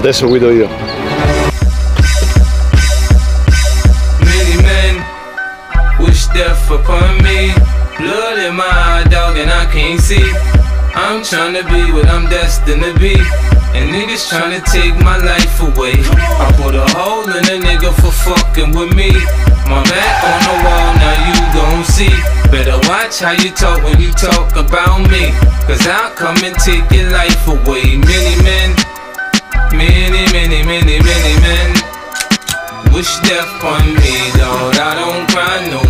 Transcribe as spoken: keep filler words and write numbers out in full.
Adesso guido io. Many men wish death upon me. Blood in my eye, dog, and I can't see. I'm tryna be what I'm destined to be, and niggas tryna take my life away. I put a hole in a nigga for fucking with me. My back on the wall, now you gon' see. Better watch how you talk when you talk about me, cause I'll come and take your life away. Many men, many, many, many, many men wish death on me, Lord. I don't cry no